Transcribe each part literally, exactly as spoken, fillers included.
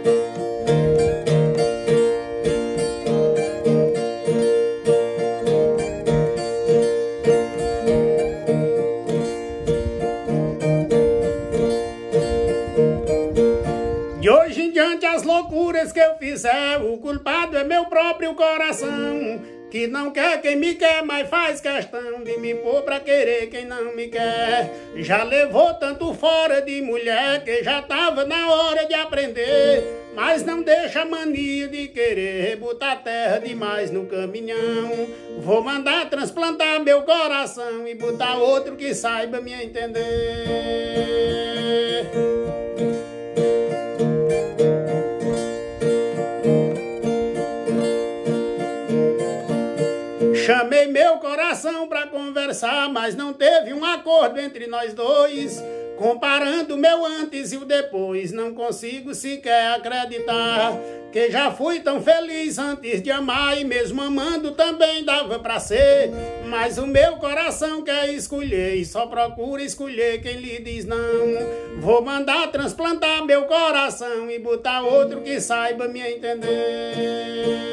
De hoje em diante as loucuras que eu fizer, o culpado é meu próprio coração, que não quer quem me quer, mas faz questão de me pôr pra querer quem não me quer. Já levou tanto fora de mulher que já tava na hora de aprender, mas não deixa a mania de querer botar terra demais no caminhão. Vou mandar transplantar meu coração e botar outro que saiba me entender. Chamei meu coração pra conversar, mas não teve um acordo entre nós dois. Comparando o meu antes e o depois, não consigo sequer acreditar que já fui tão feliz antes de amar, e mesmo amando também dava pra ser. Mas o meu coração quer escolher e só procura escolher quem lhe diz não. Vou mandar transplantar meu coração e botar outro que saiba me entender.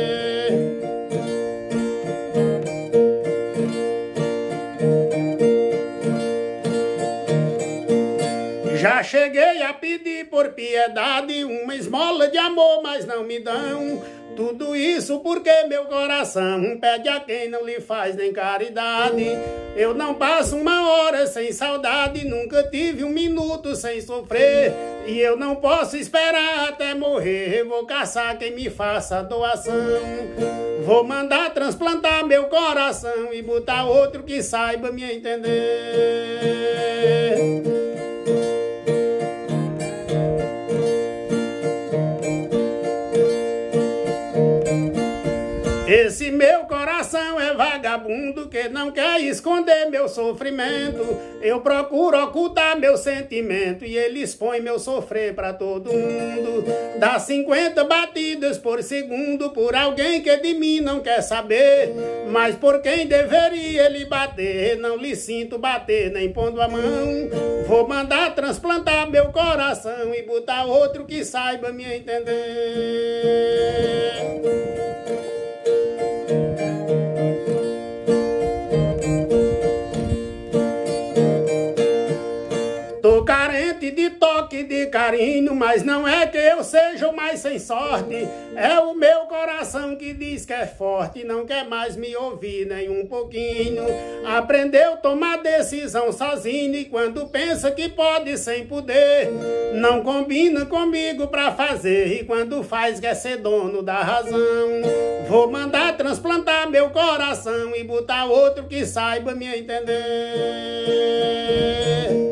Já cheguei a pedir por piedade uma esmola de amor, mas não me dão. Tudo isso porque meu coração pede a quem não lhe faz nem caridade. Eu não passo uma hora sem saudade, nunca tive um minuto sem sofrer. E eu não posso esperar até morrer, vou caçar quem me faça doação. Vou mandar transplantar meu coração e botar outro que saiba me entender. Esse meu coração é vagabundo que não quer esconder meu sofrimento. Eu procuro ocultar meu sentimento e ele expõe meu sofrer pra todo mundo. Dá cinquenta batidas por segundo por alguém que de mim não quer saber, mas por quem deveria ele bater, não lhe sinto bater nem pondo a mão. Vou mandar transplantar meu coração e botar outro que saiba me entender. Tô carente de toque de carinho, mas não é que eu seja o mais sem sorte. É o meu coração que diz que é forte, não quer mais me ouvir nem um pouquinho. Aprendeu a tomar decisão sozinho e quando pensa que pode sem poder, não combina comigo pra fazer, e quando faz quer ser dono da razão. Vou mandar transplantar meu coração e botar outro que saiba me entender.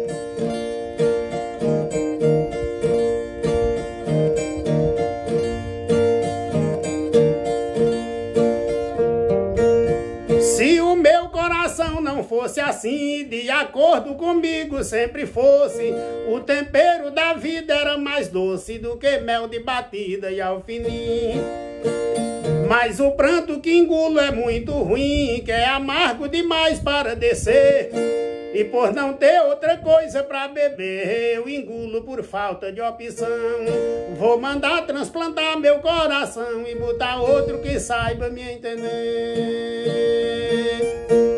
Se o meu coração não fosse assim, de acordo comigo sempre fosse, o tempero da vida era mais doce do que mel de batida e alfinim. Mas o pranto que engulo é muito ruim, que é amargo demais para descer, e por não ter outra coisa pra beber, eu engulo por falta de opção. Vou mandar transplantar meu coração e botar outro que saiba me entender.